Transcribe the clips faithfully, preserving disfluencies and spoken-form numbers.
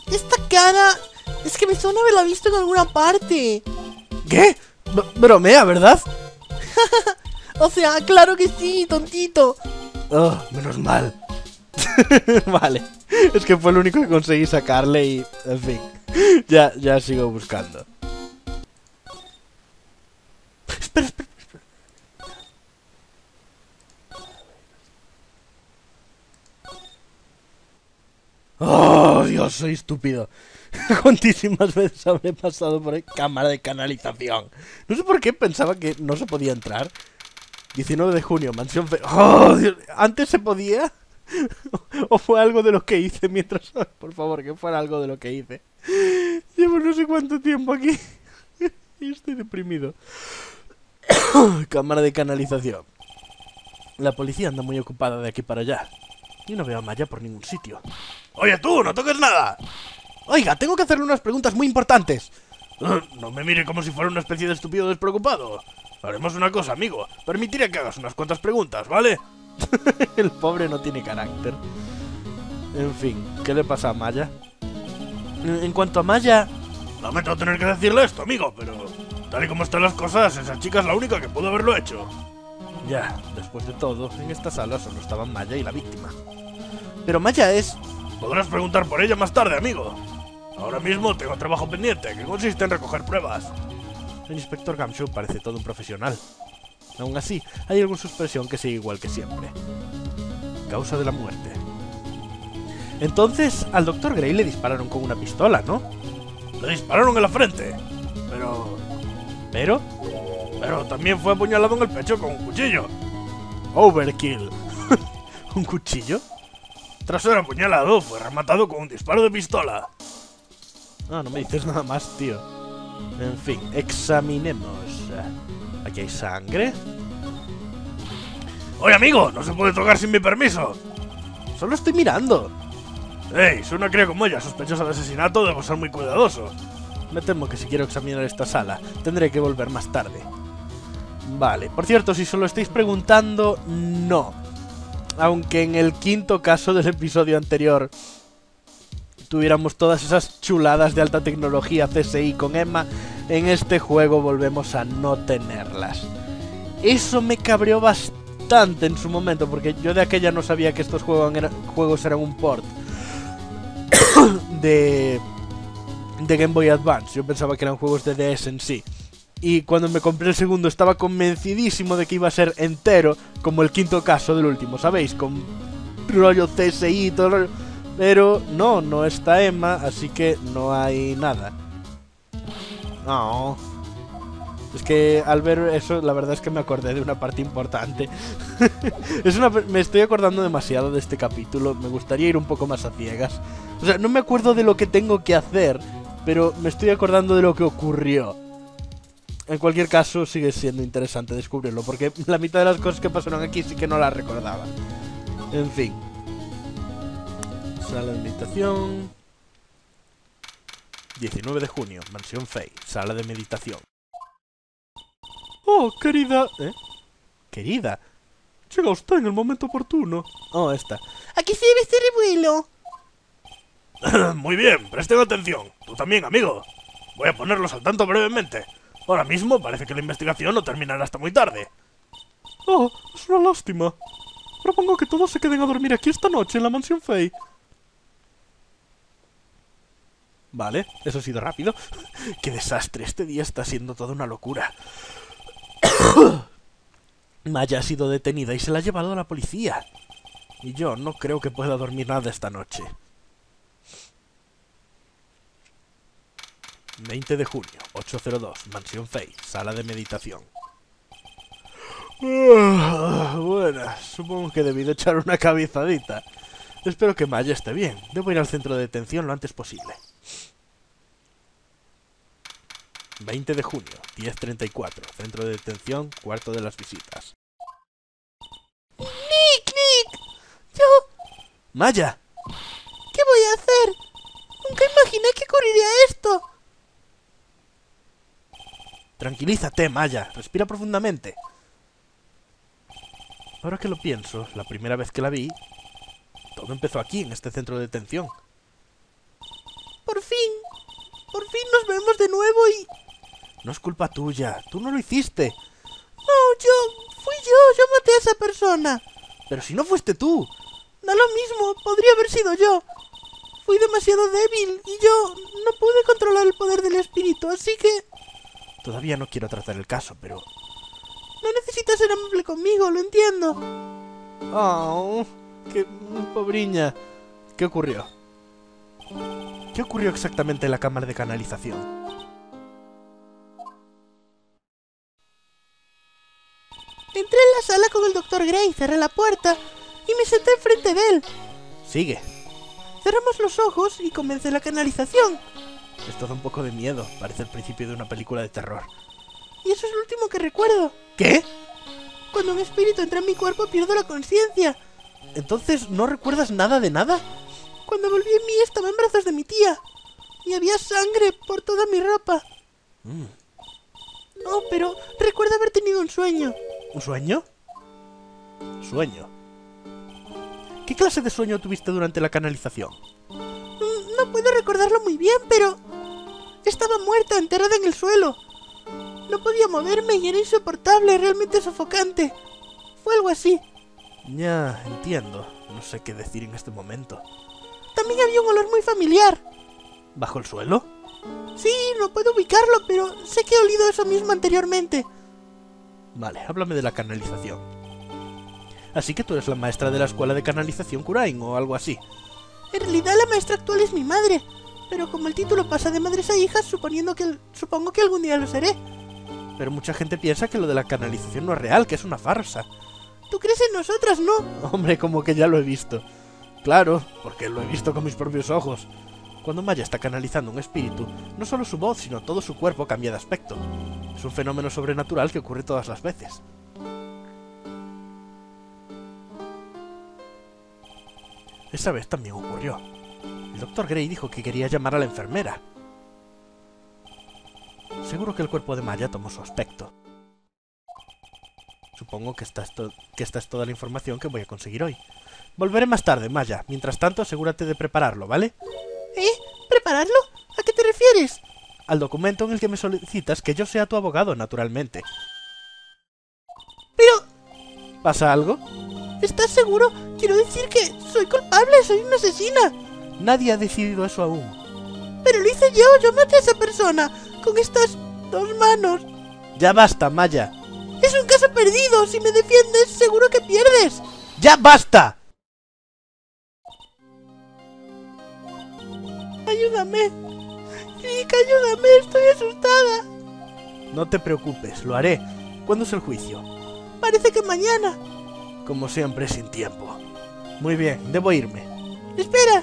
Esta cara... Es que me suena haberla visto en alguna parte. ¿Qué? B bromea, ¿verdad? O sea, claro que sí, tontito. Oh, menos mal. Vale. Es que fue lo único que conseguí sacarle y... En fin. Ya, ya sigo buscando. Espera, espera, espera. Oh, Dios, soy estúpido. Cuantísimas veces habré pasado por cámara de canalización. No sé por qué pensaba que no se podía entrar. diecinueve de junio, mansión fe... ¡Oh, Dios! ¿Antes se podía? ¿O fue algo de lo que hice mientras... Por favor, que fuera algo de lo que hice. Llevo no sé cuánto tiempo aquí. Y estoy deprimido. Cámara de canalización. La policía anda muy ocupada de aquí para allá. Y no veo a Maya por ningún sitio. ¡Oye tú, no toques nada! Oiga, tengo que hacerle unas preguntas muy importantes. No me mire como si fuera una especie de estúpido despreocupado. Haremos una cosa, amigo. Permitiré que hagas unas cuantas preguntas, ¿vale? El pobre no tiene carácter. En fin, ¿qué le pasa a Maya? En cuanto a Maya... Lamento tener que decirle esto, amigo, pero... Tal y como están las cosas, esa chica es la única que pudo haberlo hecho. Ya, después de todo, en esta sala solo estaban Maya y la víctima. Pero Maya es... Podrás preguntar por ella más tarde, amigo. Ahora mismo tengo trabajo pendiente, que consiste en recoger pruebas. El inspector Gumshoe parece todo un profesional. Aún así, hay alguna suspensión que sigue igual que siempre. Causa de la muerte. Entonces, al doctor Gray le dispararon con una pistola, ¿no? Le dispararon en la frente. Pero... ¿Pero? Pero también fue apuñalado en el pecho con un cuchillo. Overkill. ¿Un cuchillo? Tras ser apuñalado, fue rematado con un disparo de pistola. Ah, no me dices nada más, tío. En fin, examinemos. Aquí hay sangre. Oye, amigo, no se puede tocar sin mi permiso. Solo estoy mirando. Ey, si una cría como ella sospechosa de asesinato, debo ser muy cuidadoso. Me temo que si quiero examinar esta sala, tendré que volver más tarde. Vale, por cierto, si solo estáis preguntando, no. Aunque en el quinto caso del episodio anterior tuviéramos todas esas chuladas de alta tecnología C S I con Emma, en este juego volvemos a no tenerlas. Eso me cabreó bastante en su momento, porque yo de aquella no sabía que estos juegos eran, juegos eran un port de, de Game Boy Advance. Yo pensaba que eran juegos de D S en sí. Y cuando me compré el segundo estaba convencidísimo de que iba a ser entero, como el quinto caso del último, ¿sabéis? Con rollo C S I y todo el rollo. Pero no, no está Emma, así que no hay nada. No. Es que al ver eso, la verdad es que me acordé de una parte importante. es una, me estoy acordando demasiado de este capítulo. Me gustaría ir un poco más a ciegas. O sea, no me acuerdo de lo que tengo que hacer, pero me estoy acordando de lo que ocurrió. En cualquier caso, sigue siendo interesante descubrirlo, porque la mitad de las cosas que pasaron aquí sí que no las recordaba. En fin. Sala de meditación. diecinueve de junio, Mansión Fay, sala de meditación. Oh, querida... ¿Eh? Querida. Llega usted en el momento oportuno. Oh, esta. Aquí se debe ser revuelo. Muy bien, presten atención. Tú también, amigo. Voy a ponerlos al tanto brevemente. Ahora mismo parece que la investigación no terminará hasta muy tarde. Oh, es una lástima. Propongo que todos se queden a dormir aquí esta noche en la Mansión Fay. Vale, eso ha sido rápido. ¡Qué desastre! Este día está siendo toda una locura. Maya ha sido detenida y se la ha llevado a la policía. Y yo no creo que pueda dormir nada esta noche. veinte de junio, ocho cero dos, Mansión Fay, sala de meditación. Uh, bueno, supongo que debí de echar una cabezadita. Espero que Maya esté bien. Debo ir al centro de detención lo antes posible. veinte de junio, diez treinta y cuatro, centro de detención, cuarto de las visitas. ¡Nick, Nick! Yo... ¡Maya! ¿Qué voy a hacer? Nunca imaginé que ocurriría esto. Tranquilízate, Maya. Respira profundamente. Ahora que lo pienso, la primera vez que la vi, todo empezó aquí, en este centro de detención. Por fin, por fin nos vemos de nuevo y... No es culpa tuya, tú no lo hiciste. No, yo... Fui yo, yo maté a esa persona. Pero si no fuiste tú. Da lo mismo, podría haber sido yo. Fui demasiado débil y yo no pude controlar el poder del espíritu, así que... Todavía no quiero tratar el caso, pero... No necesitas ser amable conmigo, lo entiendo. Oh, qué pobriña. ¿Qué ocurrió? ¿Qué ocurrió exactamente en la cámara de canalización? Entré en la sala con el doctor Gray, cerré la puerta y me senté enfrente de él. Sigue. Cerramos los ojos y comencé la canalización. Esto da un poco de miedo, parece el principio de una película de terror. Y eso es lo último que recuerdo. ¿Qué? Cuando un espíritu entra en mi cuerpo pierdo la conciencia. ¿Entonces no recuerdas nada de nada? Cuando volví en mí estaba en brazos de mi tía. Y había sangre por toda mi ropa. Mm. No, pero recuerdo haber tenido un sueño. ¿Un sueño? Sueño. ¿Qué clase de sueño tuviste durante la canalización? Mm, No puedo recordarlo muy bien, pero... Estaba muerta, enterrada en el suelo. No podía moverme y era insoportable, realmente sofocante. Fue algo así. Ya, entiendo. No sé qué decir en este momento. También había un olor muy familiar. ¿Bajo el suelo? Sí, no puedo ubicarlo, pero sé que he olido eso mismo anteriormente. Vale, háblame de la canalización. Así que tú eres la maestra de la escuela de canalización Kurain o algo así. En realidad la maestra actual es mi madre, pero como el título pasa de madres a hijas, suponiendo que supongo que algún día lo seré. Pero mucha gente piensa que lo de la canalización no es real, que es una farsa. ¿Tú crees en nosotras, no? Hombre, como que ya lo he visto. Claro, porque lo he visto con mis propios ojos. Cuando Maya está canalizando un espíritu, no solo su voz, sino todo su cuerpo cambia de aspecto. Es un fenómeno sobrenatural que ocurre todas las veces. Esa vez también ocurrió. El doctor Gray dijo que quería llamar a la enfermera. Seguro que el cuerpo de Maya tomó su aspecto. Supongo que esta, es que esta es toda la información que voy a conseguir hoy. Volveré más tarde, Maya. Mientras tanto, asegúrate de prepararlo, ¿vale? ¿Eh? ¿Prepararlo? ¿A qué te refieres? Al documento en el que me solicitas que yo sea tu abogado, naturalmente. Pero... ¿Pasa algo? ¿Estás seguro? Quiero decir que soy culpable, soy una asesina. Nadie ha decidido eso aún. Pero lo hice yo, yo maté a esa persona, con estas dos manos. Ya basta, Maya. Es un caso perdido, si me defiendes seguro que pierdes. ¡Ya basta! Ayúdame. Rick, ayúdame, estoy asustada. No te preocupes, lo haré. ¿Cuándo es el juicio? Parece que mañana. Como siempre, sin tiempo. Muy bien, debo irme. Espera.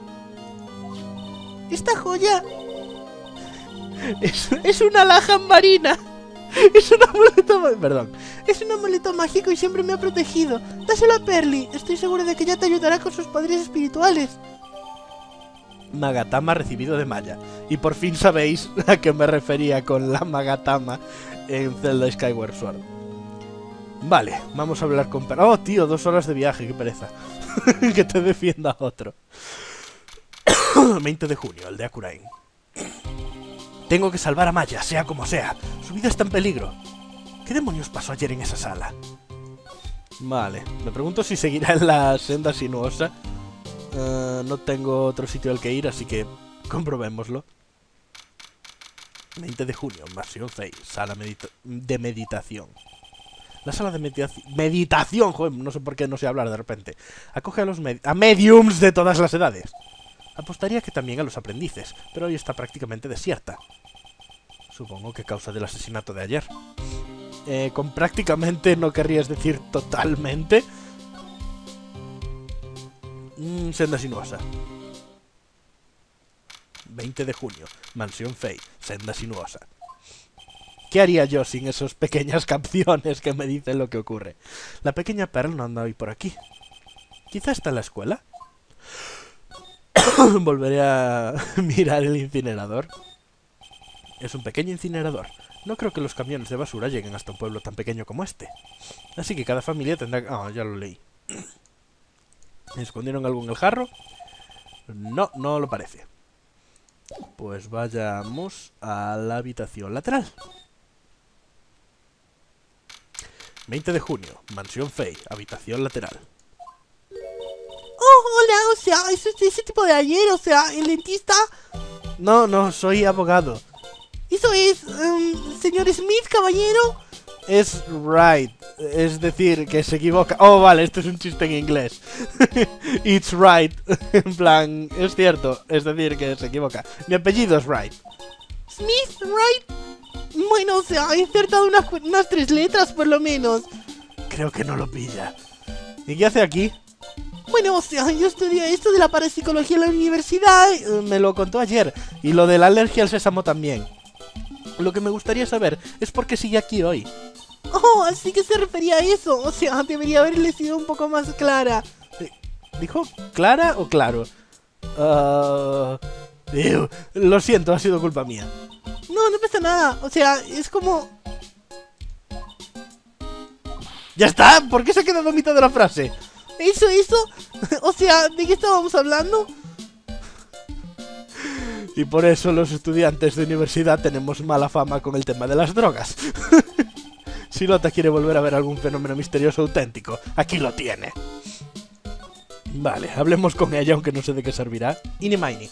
Esta joya... Es, es una alhaja marina. Es un amuleto... Perdón. Es un amuleto mágico y siempre me ha protegido. Dáselo a Perly. Estoy seguro de que ella te ayudará con sus poderes espirituales. Magatama recibido de Maya. Y por fin sabéis a qué me refería con la Magatama en Zelda Skyward Sword. Vale, vamos a hablar con... Oh, tío, dos horas de viaje, qué pereza. Que te defienda otro. veinte de junio, aldea Kurain. Tengo que salvar a Maya, sea como sea. Su vida está en peligro. ¿Qué demonios pasó ayer en esa sala? Vale, me pregunto si seguirá en la senda sinuosa. Uh, no tengo otro sitio al que ir, así que comprobémoslo. veinte de junio, Mansión seis, sala medita de meditación. La sala de meditación... ¡Meditación! Joder, no sé por qué no sé hablar de repente. Acoge a los med a mediums de todas las edades. Apostaría que también a los aprendices, pero hoy está prácticamente desierta. Supongo que a causa del asesinato de ayer. Eh, con prácticamente no querrías decir totalmente. Mm, senda sinuosa. veinte de junio, Mansión Fey, senda sinuosa. ¿Qué haría yo sin esas pequeñas canciones que me dicen lo que ocurre? La pequeña Pearl no anda hoy por aquí. ¿Quizá está en la escuela? Volveré a mirar el incinerador. Es un pequeño incinerador. No creo que los camiones de basura lleguen hasta un pueblo tan pequeño como este. Así que cada familia tendrá... Ah, oh, ya lo leí. ¿Escondieron algo en el jarro? No, no lo parece. Pues vayamos a la habitación lateral. veinte de junio, Mansión Fey, habitación lateral. Oh, hola, o sea, ¿es ese, ese tipo de ayer? O sea, ¿el dentista? No, no, soy abogado. ¿Eso es, um, señor Smith, caballero? Es right, es decir, que se equivoca. Oh, vale, esto es un chiste en inglés. It's right, en plan, es cierto, es decir, que se equivoca. Mi apellido es Wright. Smith, right? Bueno, o sea, he acertado unas, unas tres letras por lo menos. Creo que no lo pilla. ¿Y qué hace aquí? Bueno, o sea, yo estudié esto de la parapsicología en la universidad. Eh, Me lo contó ayer. Y lo de la alergia al sésamo también. Lo que me gustaría saber es por qué sigue aquí hoy. Oh, así que se refería a eso. O sea, debería haberle sido un poco más clara. ¿Dijo clara o claro? Uh, ew, lo siento, ha sido culpa mía. No, no pasa nada. O sea, es como... ¡Ya está! ¿Por qué se ha quedado a mitad de la frase? ¿Eso, eso? O sea, ¿de qué estábamos hablando? Y por eso los estudiantes de universidad tenemos mala fama con el tema de las drogas. Si Lota quiere volver a ver algún fenómeno misterioso auténtico, aquí lo tiene. Vale, hablemos con ella, aunque no sé de qué servirá. Ini Mini.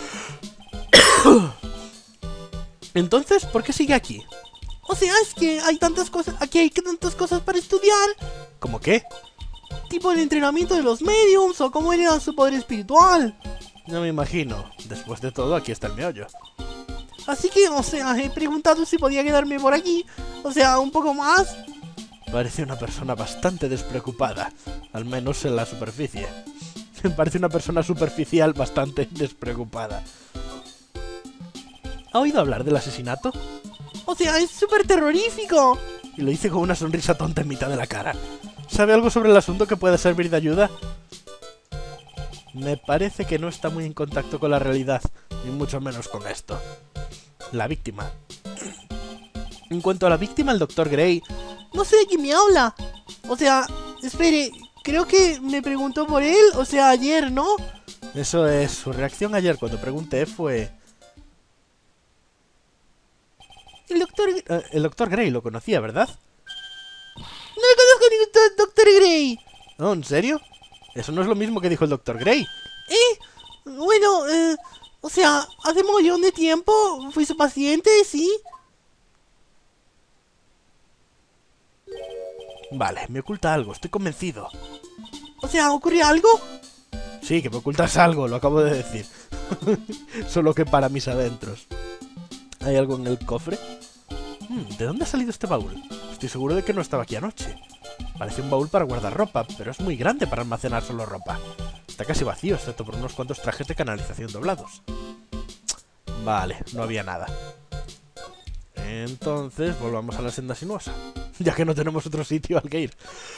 Entonces, ¿por qué sigue aquí? O sea, es que hay tantas cosas... Aquí hay tantas cosas para estudiar. ¿Cómo qué? Tipo el entrenamiento de los mediums o cómo era su poder espiritual. No me imagino. Después de todo, aquí está el meollo. Así que, o sea, he preguntado si podía quedarme por aquí. O sea, un poco más. Parece una persona bastante despreocupada. Al menos en la superficie. Parece una persona superficial bastante despreocupada. ¿Ha oído hablar del asesinato? O sea, es súper terrorífico. Y lo dice con una sonrisa tonta en mitad de la cara. ¿Sabe algo sobre el asunto que pueda servir de ayuda? Me parece que no está muy en contacto con la realidad, ni mucho menos con esto. La víctima. En cuanto a la víctima, el doctor Gray... No sé de quién me habla. O sea, espere, creo que me preguntó por él, o sea, ayer, ¿no? Eso es, su reacción ayer cuando pregunté fue... El doctor... Eh, el doctor Gray lo conocía, ¿verdad? No le conozco a ningún doctor Gray. ¿No? ¿En serio? Eso no es lo mismo que dijo el doctor Gray. ¿Eh? Bueno, eh... O sea, hace mogollón de tiempo fui su paciente, ¿sí? Vale, me oculta algo, estoy convencido. O sea, ¿ocurre algo? Sí, que me ocultas algo, lo acabo de decir. Solo que para mis adentros. ¿Hay algo en el cofre? Hmm, ¿de dónde ha salido este baúl? Estoy seguro de que no estaba aquí anoche. Parece un baúl para guardar ropa, pero es muy grande para almacenar solo ropa. Está casi vacío, excepto por unos cuantos trajes de canalización doblados. Vale, no había nada. Entonces, volvamos a la senda sinuosa. Ya que no tenemos otro sitio al que ir.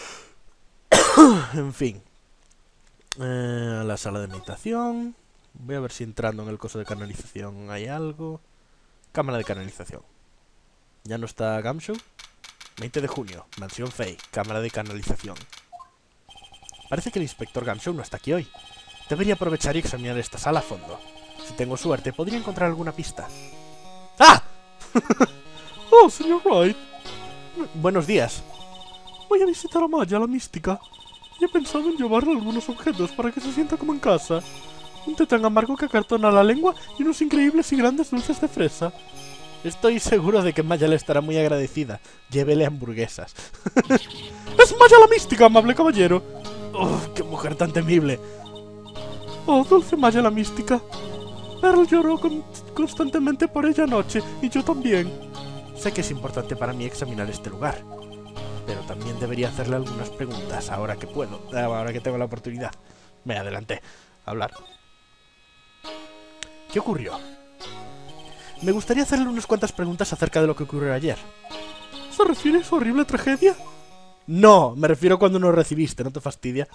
En fin. Eh, a la sala de meditación. Voy a ver si entrando en el coso de canalización hay algo. Cámara de canalización. ¿Ya no está Gumshoe? veinte de junio, Mansión Fey, cámara de canalización. Parece que el inspector Gumshoe no está aquí hoy. Debería aprovechar y examinar esta sala a fondo. Si tengo suerte, podría encontrar alguna pista. ¡Ah! Oh, señor Wright. Buenos días. Voy a visitar a Maya, la mística. Y he pensado en llevarle algunos objetos para que se sienta como en casa. Un té tan amargo que acartona la lengua y unos increíbles y grandes dulces de fresa. Estoy seguro de que Maya le estará muy agradecida. Llévele hamburguesas. ¡Es Maya la mística, amable caballero! ¡Oh, qué mujer tan temible! Oh, dulce Maya la mística. Pearl lloró con constantemente por ella anoche, y yo también. Sé que es importante para mí examinar este lugar, pero también debería hacerle algunas preguntas ahora que puedo, ahora que tengo la oportunidad. Me adelanté a hablar. ¿Qué ocurrió? Me gustaría hacerle unas cuantas preguntas acerca de lo que ocurrió ayer. ¿Se refiere a su horrible tragedia? No, me refiero a cuando nos recibiste, ¿no te fastidia?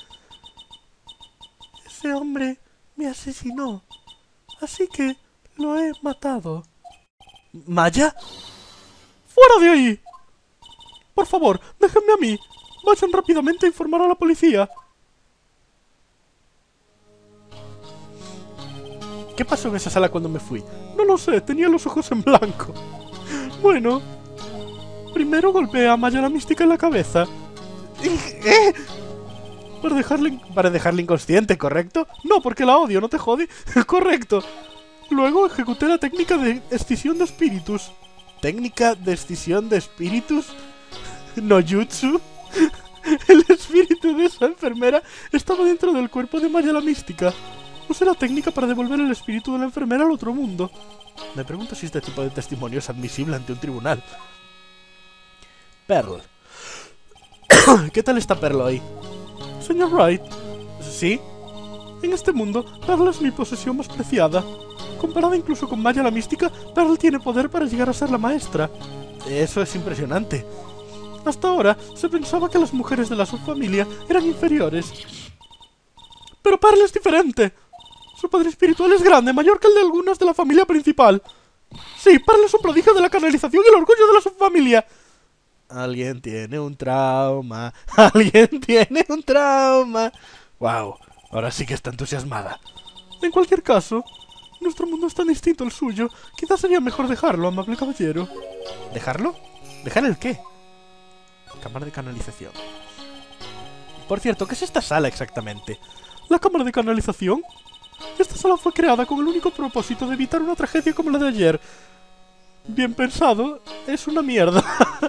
Ese hombre me asesinó, así que lo he matado. ¿Maya? ¡Fuera de ahí! Por favor, déjenme a mí. Vayan rápidamente a informar a la policía. ¿Qué pasó en esa sala cuando me fui? No lo sé, tenía los ojos en blanco. Bueno, primero golpeé a Maya la mística en la cabeza. ¿Eh? Para dejarle... Para dejarle inconsciente, ¿correcto? No, porque la odio, ¿no te jode? Correcto. Luego ejecuté la técnica de escisión de espíritus. ¿Técnica de escisión de espíritus? ¿No jutsu? El espíritu de esa enfermera estaba dentro del cuerpo de Maya la mística. Usé la técnica para devolver el espíritu de la enfermera al otro mundo. Me pregunto si este tipo de testimonio es admisible ante un tribunal. Pearl. ¿Qué tal está Pearl hoy? Señor Wright. ¿Sí? En este mundo, Pearl es mi posesión más preciada. Comparada incluso con Maya la mística, Pearl tiene poder para llegar a ser la maestra. Eso es impresionante. Hasta ahora, se pensaba que las mujeres de la subfamilia eran inferiores. Pero Pearl es diferente. Su poder espiritual es grande, mayor que el de algunas de la familia principal. Sí, Pearl es un prodigio de la canalización y el orgullo de la subfamilia. Alguien tiene un trauma. Alguien tiene un trauma. Wow, ahora sí que está entusiasmada. En cualquier caso, nuestro mundo es tan distinto al suyo. Quizás sería mejor dejarlo, amable caballero. ¿Dejarlo? ¿Dejar el qué? Cámara de canalización. Por cierto, ¿qué es esta sala exactamente? ¿La cámara de canalización? Esta sala fue creada con el único propósito de evitar una tragedia como la de ayer. Bien pensado, es una mierda.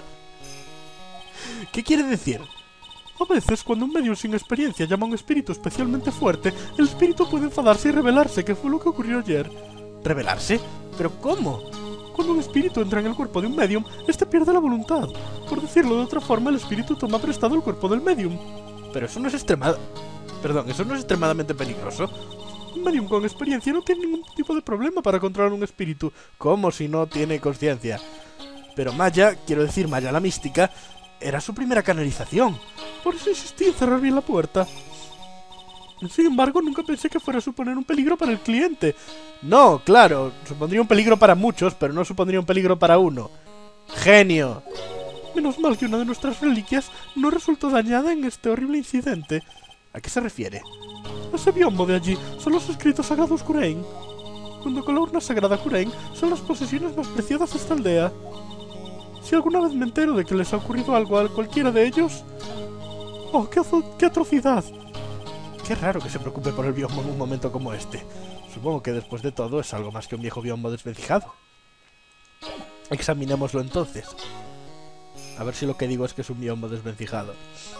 ¿Qué quiere decir? A veces, cuando un medium sin experiencia llama a un espíritu especialmente fuerte, el espíritu puede enfadarse y rebelarse, que fue lo que ocurrió ayer. ¿Rebelarse? ¿Pero cómo? Cuando un espíritu entra en el cuerpo de un medium, este pierde la voluntad. Por decirlo de otra forma, el espíritu toma prestado el cuerpo del medium. Pero eso no es extremad... Perdón, ¿eso no es extremadamente peligroso? Un medium con experiencia no tiene ningún tipo de problema para controlar un espíritu. ¿Cómo si no tiene conciencia? Pero Maya, quiero decir Maya la mística, era su primera canalización. Por eso insistí en cerrar bien la puerta. Sin embargo, nunca pensé que fuera a suponer un peligro para el cliente. No, claro, supondría un peligro para muchos, pero no supondría un peligro para uno. ¡Genio! Menos mal que una de nuestras reliquias no resultó dañada en este horrible incidente. ¿A qué se refiere? Ese biombo de allí son los escritos sagrados Kurein. Junto con la urna sagrada Kurein son las posesiones más preciadas de esta aldea. Si alguna vez me entero de que les ha ocurrido algo a cualquiera de ellos... ¡Oh, qué, qué atrocidad! Qué raro que se preocupe por el biombo en un momento como este. Supongo que después de todo es algo más que un viejo biombo desvencijado. Examinémoslo entonces. A ver si lo que digo es que es un biombo desvencijado.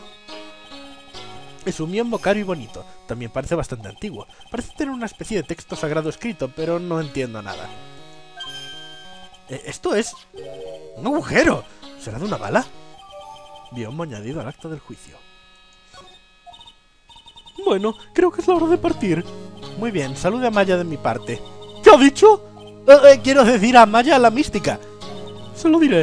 Es un biombo caro y bonito. También parece bastante antiguo. Parece tener una especie de texto sagrado escrito, pero no entiendo nada. Eh, ¿Esto es...? ¡Un agujero! ¿Será de una bala? Biombo añadido al acta del juicio. Bueno, creo que es la hora de partir. Muy bien, salude a Maya de mi parte. ¿Qué ha dicho? Eh, eh, quiero decir a Maya la mística. Se lo diré.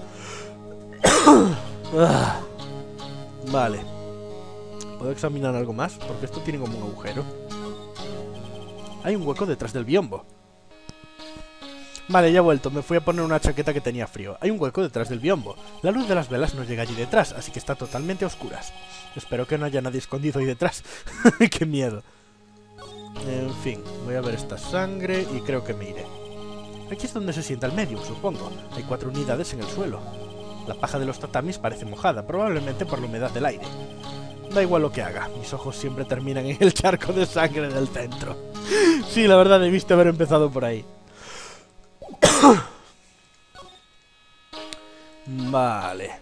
ah, vale. ¿Puedo examinar algo más? Porque esto tiene como un agujero. Hay un hueco detrás del biombo. Vale, ya he vuelto. Me fui a poner una chaqueta que tenía frío. Hay un hueco detrás del biombo. La luz de las velas no llega allí detrás, así que está totalmente a oscuras. Espero que no haya nadie escondido ahí detrás. ¡Qué miedo! En fin, voy a ver esta sangre y creo que me iré. Aquí es donde se sienta el medium, supongo. Hay cuatro unidades en el suelo. La paja de los tatamis parece mojada, probablemente por la humedad del aire. Da igual lo que haga, mis ojos siempre terminan en el charco de sangre del centro. Sí, la verdad, debiste haber empezado por ahí. Vale.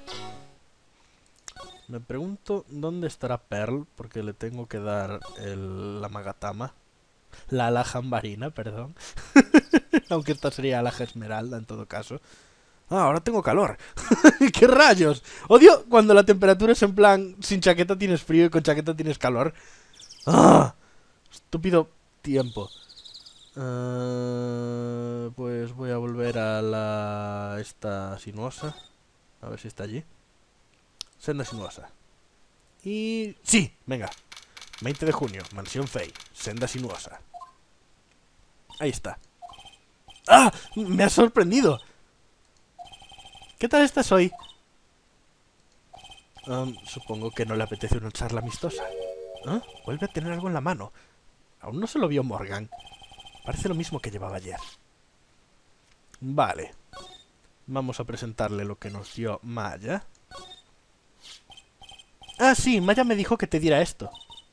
Me pregunto dónde estará Pearl, porque le tengo que dar el, la magatama. La alhaja ambarina, perdón. Aunque esta sería alhaja esmeralda en todo caso. Ah, ahora tengo calor. ¡Qué rayos! Odio cuando la temperatura es en plan, sin chaqueta tienes frío y con chaqueta tienes calor. ¡Ah! Estúpido tiempo. Uh, pues voy a volver a la... esta sinuosa. A ver si está allí. Senda sinuosa. Y... ¡sí! Venga. veinte de junio, Mansión Fey. Senda sinuosa. Ahí está. ¡Ah! ¡Me ha sorprendido! ¿Qué tal estás hoy? Um, supongo que no le apetece una charla amistosa. ¿Ah? Vuelve a tener algo en la mano. Aún no se lo vio Morgan. Parece lo mismo que llevaba ayer. Vale. Vamos a presentarle lo que nos dio Maya. Ah, sí, Maya me dijo que te diera esto.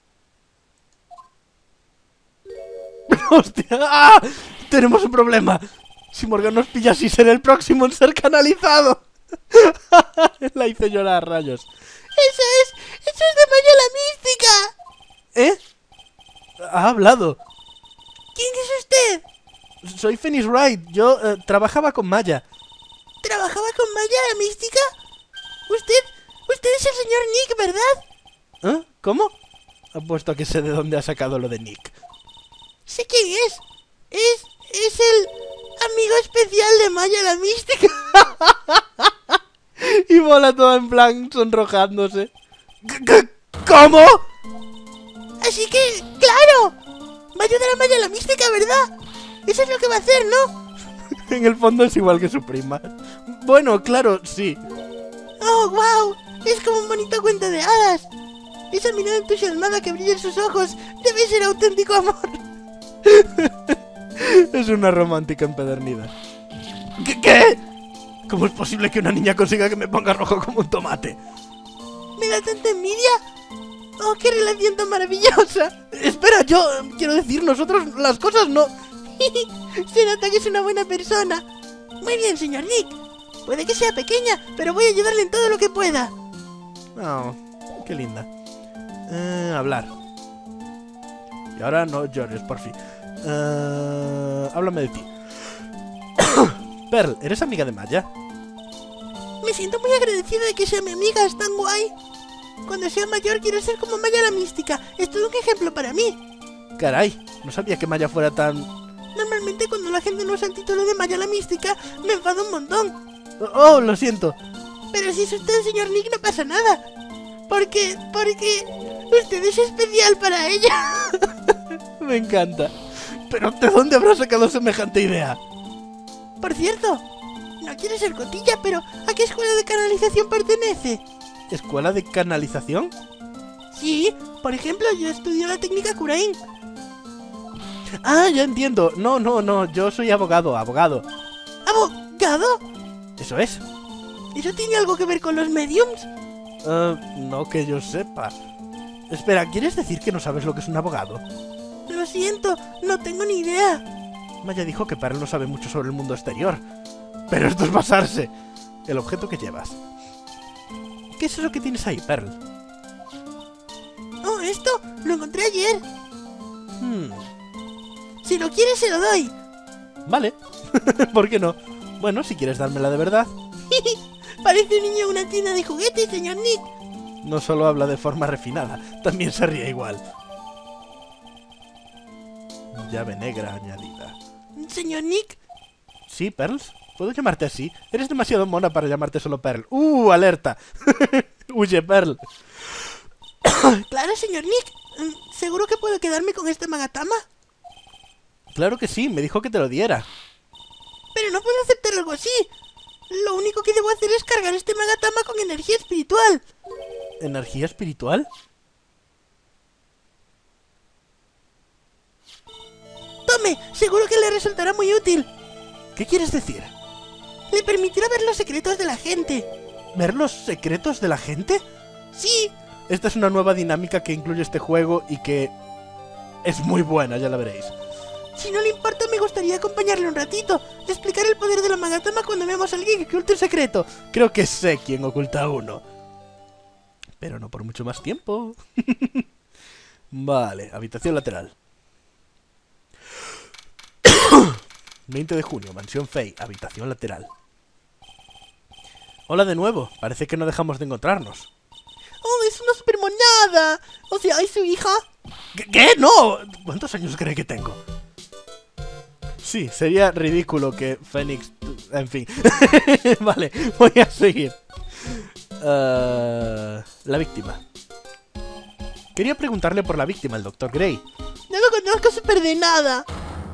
¡Hostia! ¡Ah! Tenemos un problema. Si Morgan nos pilla así, será el próximo en ser canalizado. La hice llorar, rayos. ¡Eso es! ¡Eso es de Maya la Mística! ¿Eh? Ha hablado. ¿Quién es usted? Soy Phoenix Wright. Yo eh, trabajaba con Maya. ¿Trabajaba con Maya la Mística? Usted... Usted es el señor Nick, ¿verdad? ¿Eh? ¿Cómo? Apuesto a que sé de dónde ha sacado lo de Nick. Sé quién es. Es... Es el... amigo especial de Maya la Mística. Y Bola toda en plan sonrojándose. ¿Cómo? Así que... ¡Claro! Va a ayudar a Maya la Mística, ¿verdad? Eso es lo que va a hacer, ¿no? En el fondo es igual que su prima. Bueno, claro, sí. ¡Oh, wow! Es como un bonito cuento de hadas. Esa mirada entusiasmada que brilla en sus ojos debe ser auténtico amor. Es una romántica empedernida. ¿Qué? ¿Qué? ¿Cómo es posible que una niña consiga que me ponga rojo como un tomate? ¿Me da tanta envidia? ¡Oh, qué relación tan maravillosa! Espera, yo quiero decir, nosotros las cosas no... Se nota que es una buena persona. Muy bien, señor Nick. Puede que sea pequeña, pero voy a ayudarle en todo lo que pueda. Oh, qué linda. Eh, hablar. Y ahora no llores, por fin. Eh, háblame de ti. Pearl, ¿eres amiga de Maya? Me siento muy agradecida de que sea mi amiga, es tan guay. Cuando sea mayor quiero ser como Maya la Mística. Es todo un ejemplo para mí. Caray, no sabía que Maya fuera tan... Normalmente cuando la gente no usa el título de Maya la Mística, me enfado un montón. Oh, lo siento. Pero si es usted el señor Nick no pasa nada. Porque... porque... usted es especial para ella. Me encanta. Pero ¿de dónde habrá sacado semejante idea? Por cierto, no quiere ser cotilla, pero ¿a qué escuela de canalización pertenece? ¿Escuela de canalización? Sí, por ejemplo, yo estudio la técnica Kurain. Ah, ya entiendo. No, no, no, yo soy abogado, abogado. ¿Abogado? Eso es. ¿Eso tiene algo que ver con los mediums? Uh, no que yo sepa. Espera, ¿quieres decir que no sabes lo que es un abogado? Lo siento, no tengo ni idea. Maya dijo que Pearl no sabe mucho sobre el mundo exterior. Pero esto es basarse. El objeto que llevas. ¿Qué es eso que tienes ahí, Pearl? Oh, esto lo encontré ayer. Hmm. Si lo quieres, se lo doy. Vale. ¿Por qué no? Bueno, si quieres dármela de verdad. Parece un niño en una tienda de juguetes, señor Nick. No solo habla de forma refinada, también se ríe igual. Llave negra añadida. ¿Señor Nick? ¿Sí, Pearls? ¿Puedo llamarte así? Eres demasiado mona para llamarte solo Pearl. ¡Uh, alerta! Huye, Pearl. Claro, señor Nick. ¿Seguro que puedo quedarme con este Magatama? Claro que sí, me dijo que te lo diera. Pero no puedo aceptar algo así. Lo único que debo hacer es cargar este Magatama con energía espiritual. ¿Energía espiritual? Tome, seguro que le resultará muy útil. ¿Qué quieres decir? Le permitirá ver los secretos de la gente. ¿Ver los secretos de la gente? Sí. Esta es una nueva dinámica que incluye este juego y que es muy buena, ya la veréis. Si no le importa, me gustaría acompañarle un ratito y explicar el poder de la Magatama cuando veamos a alguien que oculte un secreto. Creo que sé quién oculta uno. Pero no por mucho más tiempo. Vale, habitación lateral. veinte de junio, mansión Fey, habitación lateral. Hola de nuevo, parece que no dejamos de encontrarnos. ¡Oh, es una supermonada! O sea, ¿es su hija? ¿Qué? ¿Qué? ¡No! ¿Cuántos años cree que tengo? Sí, sería ridículo que Fénix... En fin. Vale, voy a seguir. Uh, la víctima. Quería preguntarle por la víctima, el doctor Gray. No lo conozco súper de nada.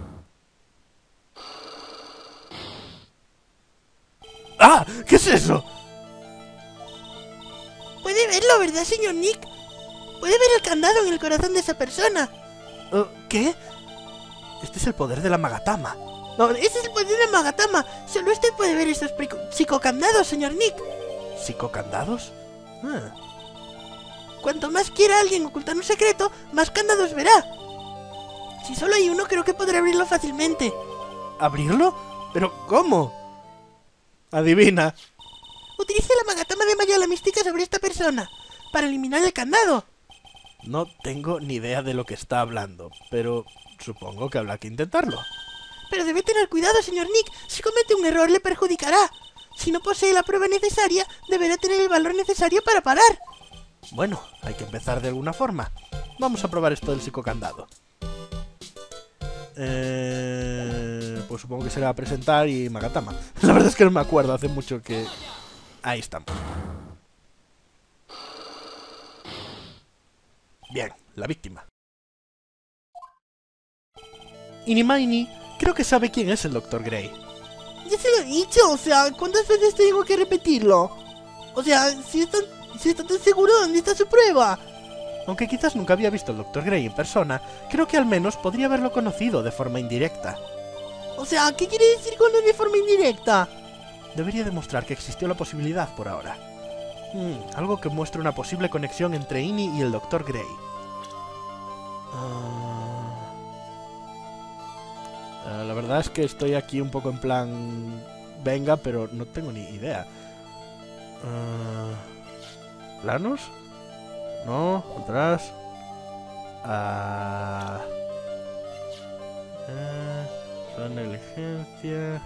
¡Ah! ¿Qué es eso? Puede verlo, ¿verdad, señor Nick? Puede ver el candado en el corazón de esa persona. Uh, ¿Qué? Este es el poder de la Magatama. No, ese es el poder de la Magatama. Solo usted puede ver esos psicocandados, señor Nick. ¿Psicocandados? Ah. Cuanto más quiera alguien ocultar un secreto, más candados verá. Si solo hay uno, creo que podrá abrirlo fácilmente. ¿Abrirlo? ¿Pero cómo? Adivina. Utilice la Magatama de Maya la mística sobre esta persona, para eliminar el candado. No tengo ni idea de lo que está hablando, pero supongo que habrá que intentarlo. Pero debe tener cuidado, señor Nick. Si comete un error, le perjudicará. Si no posee la prueba necesaria, deberá tener el valor necesario para parar. Bueno, hay que empezar de alguna forma. Vamos a probar esto del psicocandado. Eh, pues supongo que será presentar y Magatama. La verdad es que no me acuerdo, hace mucho que... Ahí estamos. Bien, la víctima. Inimaini creo que sabe quién es el doctor Gray. Ya se lo he dicho, o sea, ¿cuántas veces tengo que repetirlo? O sea, si está, si está tan seguro, ¿dónde está su prueba? Aunque quizás nunca había visto al doctor Gray en persona, creo que al menos podría haberlo conocido de forma indirecta. O sea, ¿qué quiere decir con lo de forma indirecta? Debería demostrar que existió la posibilidad por ahora. Hmm, algo que muestre una posible conexión entre Ini y el doctor Gray. Uh... Uh, la verdad es que estoy aquí un poco en plan... Venga, pero no tengo ni idea. Uh... ¿Planos? No, atrás. Ah... Uh... Son negligencia...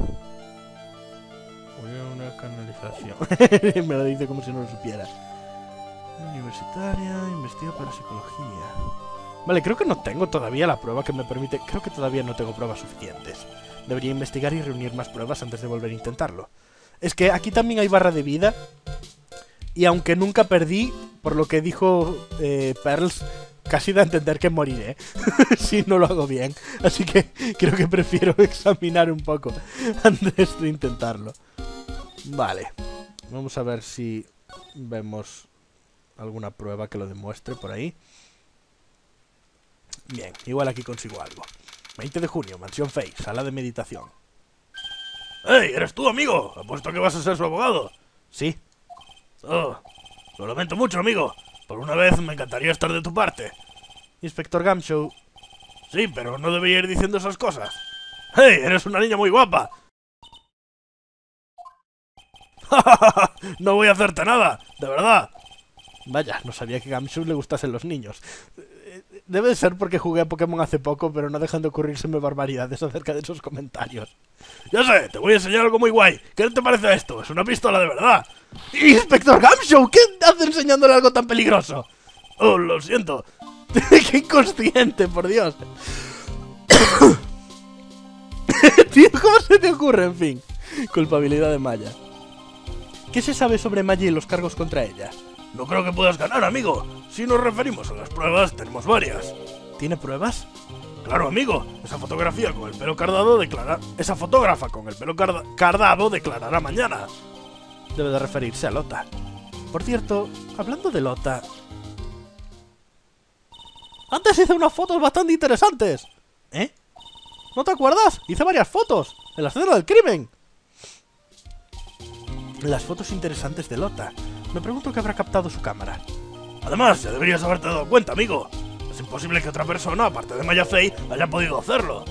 Una canalización. Me lo dice como si no lo supiera. Universitaria, investiga para psicología. Vale, creo que no tengo todavía la prueba que me permite... Creo que todavía no tengo pruebas suficientes. Debería investigar y reunir más pruebas antes de volver a intentarlo. Es que aquí también hay barra de vida. Y aunque nunca perdí, por lo que dijo eh, Pearls, casi da a entender que moriré si no lo hago bien. Así que creo que prefiero examinar un poco antes de intentarlo. Vale, vamos a ver si vemos alguna prueba que lo demuestre por ahí. Bien, igual aquí consigo algo. veinte de junio, Mansión Fey, sala de meditación. ¡Hey! ¿Eres tú, amigo? Apuesto que vas a ser su abogado. Sí. Oh, lo lamento mucho, amigo. Por una vez me encantaría estar de tu parte. Inspector Gumshoe. Sí, pero no debería ir diciendo esas cosas. ¡Hey! Eres una niña muy guapa. No voy a hacerte nada, de verdad. Vaya, no sabía que a Gumshoe le gustasen los niños. Debe ser porque jugué a Pokémon hace poco, pero no dejan de ocurrírseme barbaridades acerca de esos comentarios. Ya sé, te voy a enseñar algo muy guay. ¿Qué te parece esto? Es una pistola de verdad. ¡Inspector Gumshoe! ¿Qué hace enseñándole algo tan peligroso? Oh, lo siento. ¡Qué inconsciente, por Dios! Tío, ¿cómo se te ocurre? En fin, culpabilidad de Maya. ¿Qué se sabe sobre Maya y los cargos contra ella? No creo que puedas ganar, amigo. Si nos referimos a las pruebas, tenemos varias. ¿Tiene pruebas? Claro, amigo. Esa fotografía con el pelo cardado declara... Esa fotógrafa con el pelo carda... cardado declarará mañana. Debe de referirse a Lota. Por cierto, hablando de Lota... Antes hice unas fotos bastante interesantes. ¿Eh? ¿No te acuerdas? Hice varias fotos. En la escena del crimen. Las fotos interesantes de Lota. Me pregunto qué habrá captado su cámara. Además, ya deberías haberte dado cuenta, amigo. Es imposible que otra persona, aparte de Maya Fey, haya podido hacerlo.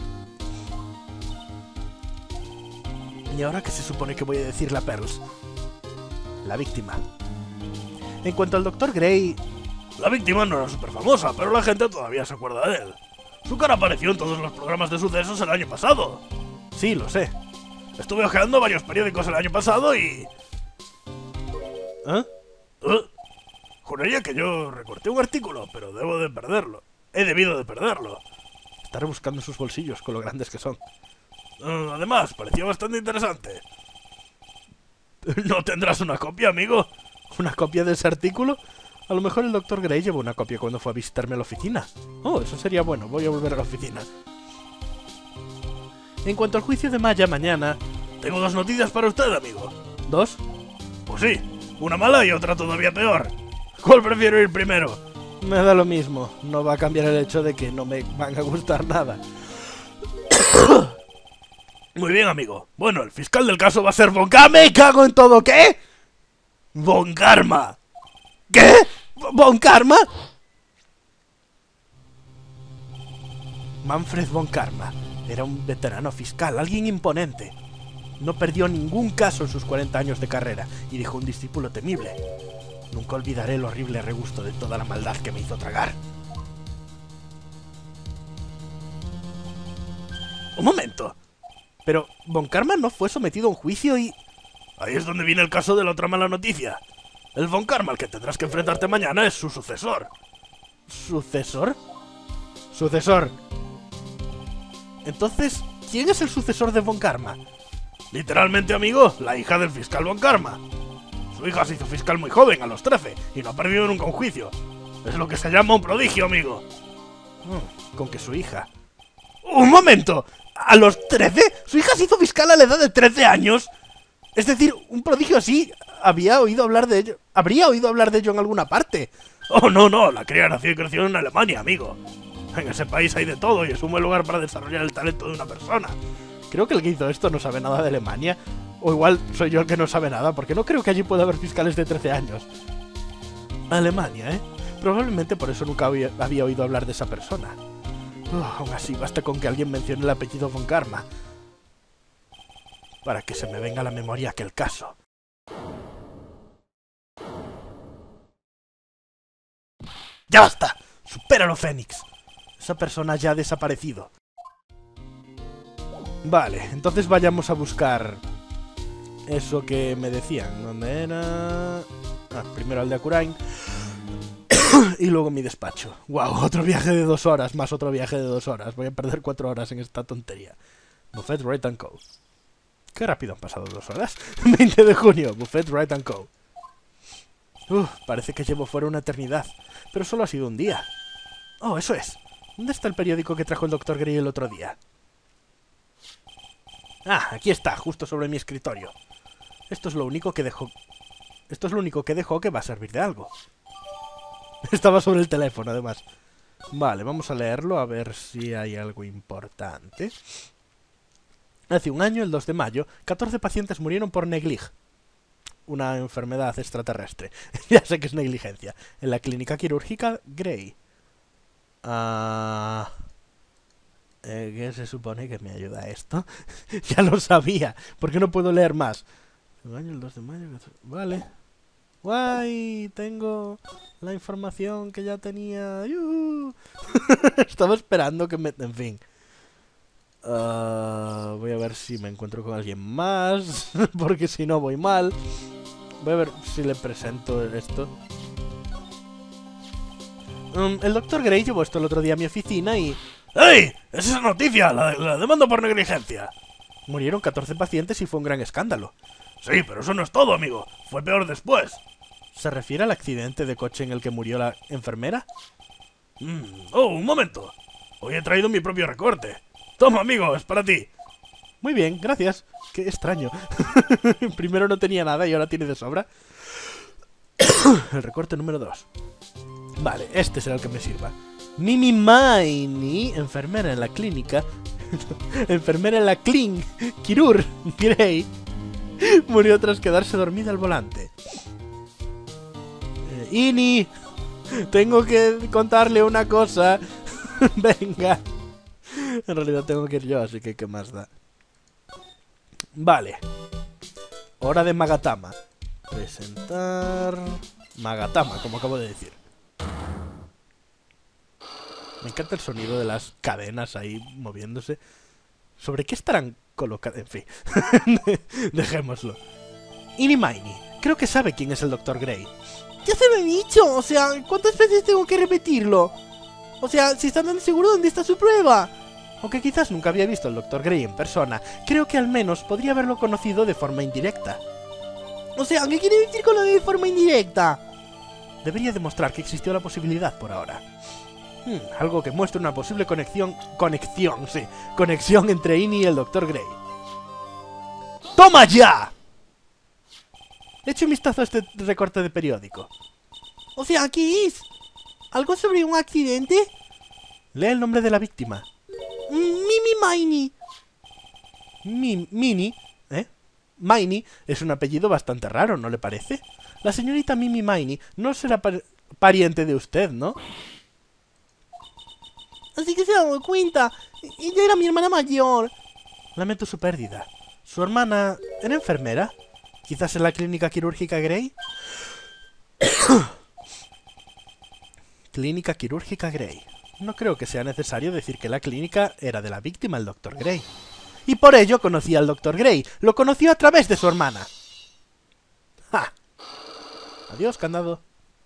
¿Y ahora qué se supone que voy a decirle a Pearls? La víctima. En cuanto al doctor Gray... La víctima no era súper famosa, pero la gente todavía se acuerda de él. Su cara apareció en todos los programas de sucesos el año pasado. Sí, lo sé. Estuve ojeando varios periódicos el año pasado y... ¿Eh? ¿Eh? Juraría que yo recorté un artículo, pero debo de perderlo. He debido de perderlo. Estaré buscando en sus bolsillos con lo grandes que son. Uh, además, parecía bastante interesante. ¿No tendrás una copia, amigo? ¿Una copia de ese artículo? A lo mejor el doctor Gray llevó una copia cuando fue a visitarme a la oficina. Oh, eso sería bueno. Voy a volver a la oficina. En cuanto al juicio de Maya mañana... Tengo dos noticias para usted, amigo. ¿Dos? Pues sí. Una mala y otra todavía peor. ¿Cuál prefiero ir primero? Me da lo mismo. No va a cambiar el hecho de que no me van a gustar nada. Muy bien, amigo. Bueno, el fiscal del caso va a ser Von Karma. ¡Me cago en todo! ¿Qué? ¡Von Karma! ¿Qué? ¿Von Karma? Manfred Von Karma era un veterano fiscal, alguien imponente. No perdió ningún caso en sus cuarenta años de carrera y dejó un discípulo temible. Nunca olvidaré el horrible regusto de toda la maldad que me hizo tragar. Un momento. Pero Von Karma no fue sometido a un juicio y... Ahí es donde viene el caso de la otra mala noticia. El Von Karma al que tendrás que enfrentarte mañana es su sucesor. ¿Sucesor? Sucesor. Entonces, ¿quién es el sucesor de Von Karma? Literalmente, amigo, la hija del fiscal Von Karma. Su hija se hizo fiscal muy joven, a los trece, y no ha perdido nunca un juicio. Es lo que se llama un prodigio, amigo. Hmm, con que su hija... ¡Un momento! ¿A los trece? ¿Su hija se hizo fiscal a la edad de trece años? Es decir, un prodigio así... Había oído hablar de ello... Habría oído hablar de ello en alguna parte. Oh, no, no, la cría nació y creció en Alemania, amigo. En ese país hay de todo y es un buen lugar para desarrollar el talento de una persona. Creo que el que hizo esto no sabe nada de Alemania. O igual soy yo el que no sabe nada, porque no creo que allí pueda haber fiscales de trece años. Alemania, ¿eh? Probablemente por eso nunca había, había oído hablar de esa persona. Uh, aún así, basta con que alguien mencione el apellido Von Karma para que se me venga a la memoria aquel caso. ¡Ya basta! ¡Supéralo, Fénix! Esa persona ya ha desaparecido. Vale, entonces vayamos a buscar eso que me decían. ¿Dónde era? Ah, primero al de Akurain y luego mi despacho. Wow, otro viaje de dos horas, más otro viaje de dos horas. Voy a perder cuatro horas en esta tontería. Buffet, Wright and Co. Qué rápido han pasado dos horas. veinte de junio, Buffet, Wright and Co. Uf, parece que llevo fuera una eternidad, pero solo ha sido un día. Oh, eso es. ¿Dónde está el periódico que trajo el doctor Gray el otro día? Ah, aquí está, justo sobre mi escritorio. Esto es lo único que dejó... Esto es lo único que dejó que va a servir de algo. Estaba sobre el teléfono, además. Vale, vamos a leerlo a ver si hay algo importante. Hace un año, el dos de mayo, catorce pacientes murieron por neglige. Una enfermedad extraterrestre. Ya sé que es negligencia. En la clínica quirúrgica Gray. Ah... Eh, ¿Qué se supone que me ayuda esto? Ya lo sabía. ¿Por qué no puedo leer más? Un año, el dos de mayo... Vale. Guay, tengo la información que ya tenía. ¡Yuhu! Estaba esperando que me... En fin. Uh, voy a ver si me encuentro con alguien más. Porque si no voy mal. Voy a ver si le presento esto. Um, el doctor Gray llevó esto el otro día a mi oficina y... ¡Ey! ¡Es esa noticia! La, la demanda por negligencia. Murieron catorce pacientes y fue un gran escándalo. Sí, pero eso no es todo, amigo. Fue peor después. ¿Se refiere al accidente de coche en el que murió la enfermera? Mm, oh, un momento. Hoy he traído mi propio recorte. Toma, amigo, es para ti. Muy bien, gracias. Qué extraño. Primero no tenía nada y ahora tiene de sobra. El recorte número dos. Vale, este será el que me sirva. Mimi Maini, enfermera en la clínica... enfermera en la Clean Kirur Gray, murió tras quedarse dormida al volante. Eh, Ini, tengo que contarle una cosa. Venga. En realidad tengo que ir yo, así que ¿qué más da? Vale. Hora de Magatama. Presentar... Magatama, como acabo de decir. Me encanta el sonido de las cadenas ahí moviéndose. ¿Sobre qué estarán colocadas? En fin. Dejémoslo. Inimaini, creo que sabe quién es el doctor Gray. Ya se lo he dicho, o sea, ¿cuántas veces tengo que repetirlo? O sea, si están tan seguros, ¿dónde está su prueba? Aunque quizás nunca había visto al doctor Gray en persona, creo que al menos podría haberlo conocido de forma indirecta. O sea, ¿qué quiere decir con lo de forma indirecta? Debería demostrar que existió la posibilidad por ahora. Hmm, algo que muestre una posible conexión... Conexión, sí. Conexión entre Ini y el doctor Gray. ¡Toma ya! Eche un vistazo a este recorte de periódico. O sea, ¿qué es? ¿Algo sobre un accidente? Lee el nombre de la víctima. Mimi Maini. Mi, Mini, ¿eh? Miney es un apellido bastante raro, ¿no le parece? La señorita Mimi Miney no será par pariente de usted, ¿no? Así que se ha dado cuenta. Ella era mi hermana mayor. Lamento su pérdida. ¿Su hermana era enfermera? ¿Quizás en la clínica quirúrgica Grey? Clínica quirúrgica Grey. No creo que sea necesario decir que la clínica era de la víctima, el doctor Grey. Y por ello conocía al doctor Grey. Lo conoció a través de su hermana. ¡Ja! Adiós, candado.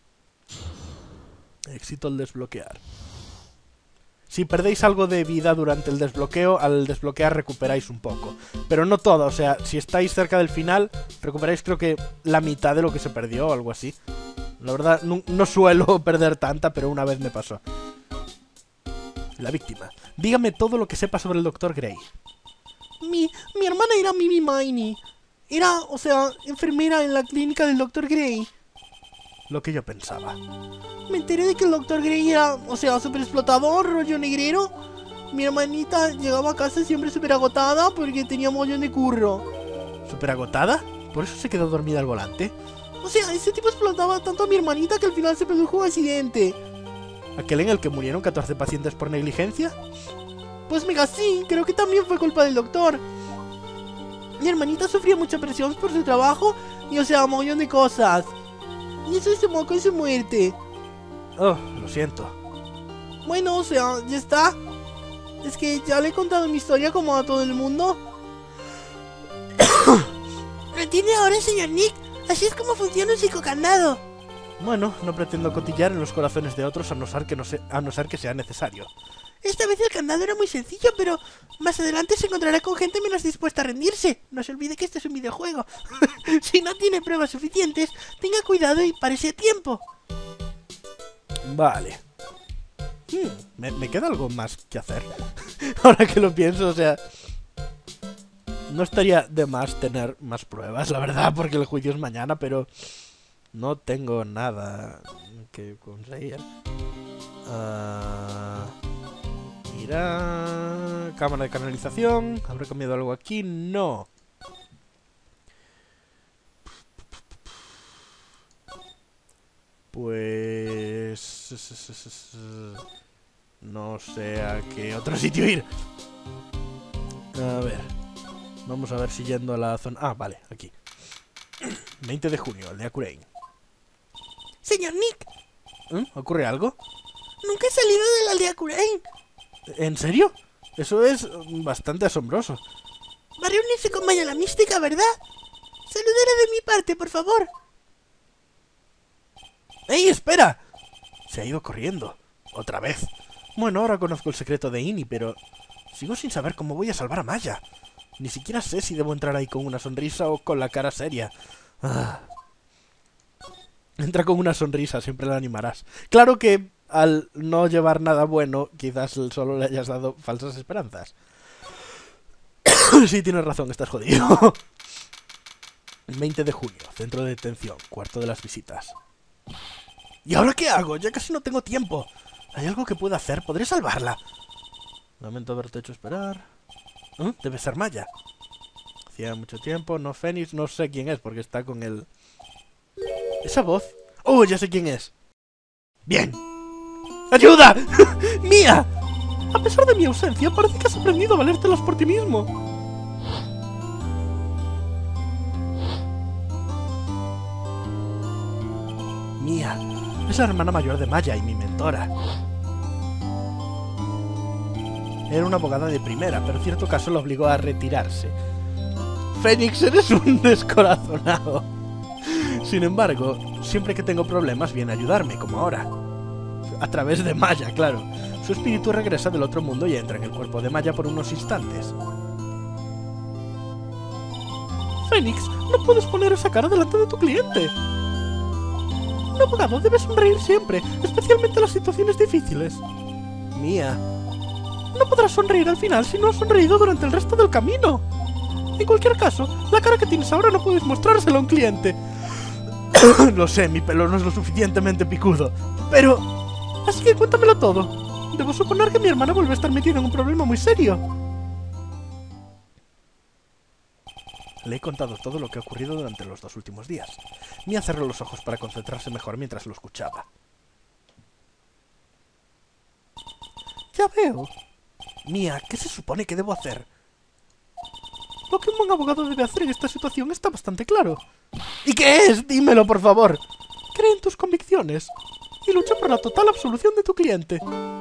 Éxito al desbloquear. Si perdéis algo de vida durante el desbloqueo, al desbloquear recuperáis un poco. Pero no todo, o sea, si estáis cerca del final, recuperáis creo que la mitad de lo que se perdió o algo así. La verdad, no, no suelo perder tanta, pero una vez me pasó. La víctima. Dígame todo lo que sepa sobre el doctor Grey. Mi, mi hermana era Mimi Miney. Era, o sea, enfermera en la clínica del doctor Grey. Lo que yo pensaba. Me enteré de que el doctor Grey era, o sea, súper explotador, rollo negrero. Mi hermanita llegaba a casa siempre súper agotada porque tenía un montón de curro. ¿Súper agotada? ¿Por eso se quedó dormida al volante? O sea, ese tipo explotaba tanto a mi hermanita que al final se produjo un accidente. ¿Aquel en el que murieron catorce pacientes por negligencia? Pues mega sí, creo que también fue culpa del doctor. Mi hermanita sufría mucha presión por su trabajo y, o sea, un montón de cosas. Y eso se mocó en su muerte. Oh, lo siento. Bueno, o sea, ya está. Es que ya le he contado mi historia como a todo el mundo. ¿Lo entiende ahora, señor Nick? Así es como funciona un psicocandado. Bueno, no pretendo cotillar en los corazones de otros a no ser que, no se, a no ser que sea necesario. Esta vez el candado era muy sencillo, pero más adelante se encontrará con gente menos dispuesta a rendirse. No se olvide que este es un videojuego. Si no tiene pruebas suficientes, tenga cuidado y párese a tiempo. Vale. Hmm, me, me queda algo más que hacer. Ahora que lo pienso, o sea... No estaría de más tener más pruebas, la verdad, porque el juicio es mañana, pero... No tengo nada que conseguir. Uh, mira... Cámara de canalización. ¿Habré cambiado algo aquí? No. Pues... No sé a qué otro sitio ir. A ver. Vamos a ver si yendo a la zona... Ah, vale, aquí. veinte de junio, aldea Crane. Señor Nick. ¿Eh? ¿Ocurre algo? Nunca he salido de la aldea Crane. ¿En serio? Eso es bastante asombroso. Va a reunirse con Maya la Mística, ¿verdad? Saludera de mi parte, por favor. ¡Ey, espera! Se ha ido corriendo. Otra vez. Bueno, ahora conozco el secreto de Ini, pero... Sigo sin saber cómo voy a salvar a Maya. Ni siquiera sé si debo entrar ahí con una sonrisa o con la cara seria. Ah. Entra con una sonrisa, siempre la animarás. Claro que al no llevar nada bueno, quizás solo le hayas dado falsas esperanzas. Sí, tienes razón, estás jodido. veinte de junio, centro de detención, cuarto de las visitas. ¿Y ahora qué hago? Ya casi no tengo tiempo. ¿Hay algo que pueda hacer? ¿Podré salvarla? Lamento haberte hecho esperar. ¿Eh? Debe ser Maya. Hacía mucho tiempo, no Fénix, no sé quién es porque está con el... ¿Esa voz? ¡Oh, ya sé quién es! ¡Bien! ¡Ayuda! ¡Mía! A pesar de mi ausencia, parece que has aprendido a valértelas por ti mismo. Mía, es la hermana mayor de Maya y mi mentora. Era una abogada de primera, pero en cierto caso la obligó a retirarse. Fénix, eres un descorazonado. Sin embargo, siempre que tengo problemas viene a ayudarme, como ahora. A través de Maya, claro. Su espíritu regresa del otro mundo y entra en el cuerpo de Maya por unos instantes. Fénix, no puedes poner esa cara delante de tu cliente. Un abogado debe sonreír siempre, especialmente en las situaciones difíciles. Mía. No podrás sonreír al final si no has sonreído durante el resto del camino. En cualquier caso, la cara que tienes ahora no puedes mostrársela a un cliente. Lo sé, mi pelo no es lo suficientemente picudo. Pero... Así que cuéntamelo todo. Debo suponer que mi hermana vuelve a estar metida en un problema muy serio. Le he contado todo lo que ha ocurrido durante los dos últimos días. Mia cerró los ojos para concentrarse mejor mientras lo escuchaba. Ya veo. Mia, ¿qué se supone que debo hacer? Lo que un buen abogado debe hacer en esta situación está bastante claro. ¿Y qué es? Dímelo, por favor. Cree en tus convicciones y lucha por la total absolución de tu cliente.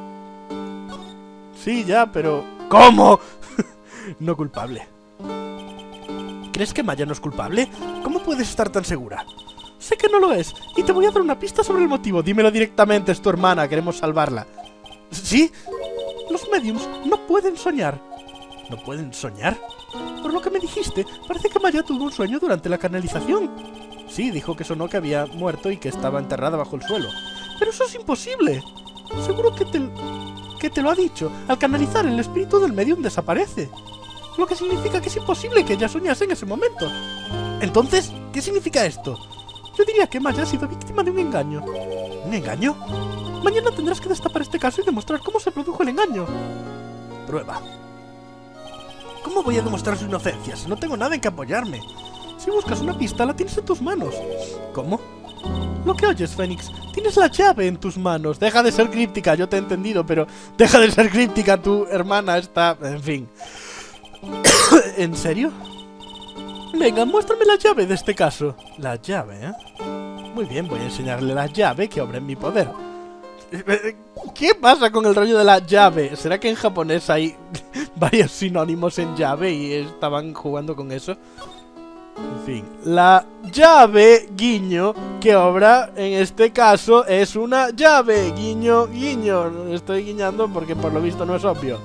Sí, ya, pero... ¿Cómo? No culpable. ¿Crees que Maya no es culpable? ¿Cómo puedes estar tan segura? Sé que no lo es, y te voy a dar una pista sobre el motivo. Dímelo directamente, es tu hermana, queremos salvarla. ¿Sí? Los mediums no pueden soñar. ¿No pueden soñar? Por lo que me dijiste, parece que Maya tuvo un sueño durante la canalización. Sí, dijo que sonó que había muerto y que estaba enterrada bajo el suelo. Pero eso es imposible. Seguro que te, que te lo ha dicho. Al canalizar, el espíritu del medium desaparece. Lo que significa que es imposible que ella soñase en ese momento. Entonces, ¿qué significa esto? Yo diría que Maya ha sido víctima de un engaño. ¿Un engaño? Mañana tendrás que destapar este caso y demostrar cómo se produjo el engaño. Prueba. ¿Cómo voy a demostrar su inocencia si no tengo nada en que apoyarme? Si buscas una pista, la tienes en tus manos. ¿Cómo? Lo que oyes, Fénix. Tienes la llave en tus manos. Deja de ser críptica, yo te he entendido, pero... Deja de ser críptica, tu hermana está... En fin... ¿En serio? Venga, muéstrame la llave de este caso. La llave, ¿eh? Muy bien, voy a enseñarle la llave que obra en mi poder. ¿Qué pasa con el rollo de la llave? ¿Será que en japonés hay varios sinónimos en llave y estaban jugando con eso? En fin, la llave, guiño, que obra en este caso es una llave, guiño, guiño. Estoy guiñando porque por lo visto no es obvio.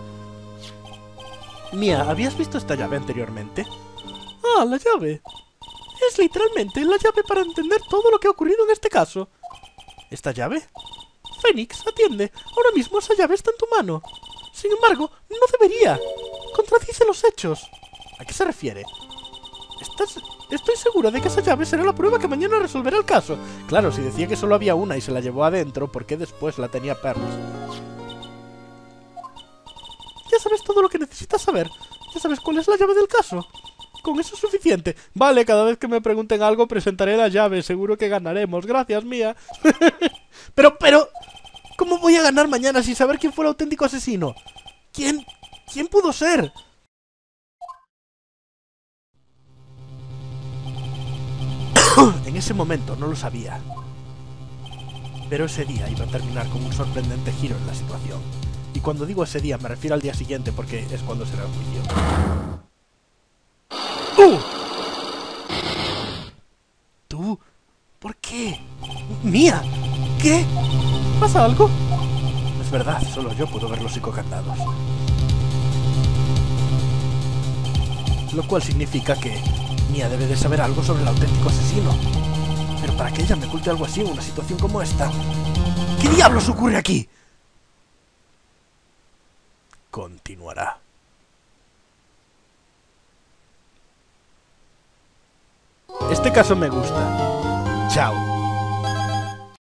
Mia, ¿habías visto esta llave anteriormente? Ah, la llave. Es literalmente la llave para entender todo lo que ha ocurrido en este caso. ¿Esta llave? Fénix, atiende. Ahora mismo esa llave está en tu mano. Sin embargo, no debería. Contradice los hechos. ¿A qué se refiere? ¿Estás... Estoy segura de que esa llave será la prueba que mañana resolverá el caso. Claro, si decía que solo había una y se la llevó adentro, ¿por qué después la tenía Perlas? Ya sabes todo lo que necesitas saber. Ya sabes cuál es la llave del caso. Con eso es suficiente. Vale, cada vez que me pregunten algo presentaré la llave. Seguro que ganaremos. Gracias, Mia. pero, pero... ¿Cómo voy a ganar mañana sin saber quién fue el auténtico asesino? ¿Quién... quién pudo ser? En ese momento no lo sabía. Pero ese día iba a terminar con un sorprendente giro en la situación. Y cuando digo ese día me refiero al día siguiente porque es cuando será el juicio. ¡Uh! ¿Tú? ¿Por qué? ¡Mia! ¿Qué? ¿Pasa algo? Es verdad, solo yo puedo ver los psicocandados. Lo cual significa que Mia debe de saber algo sobre el auténtico asesino. Pero para que ella me oculte algo así en una situación como esta... ¿Qué diablos ocurre aquí? Continuará. Este caso me gusta. Chao.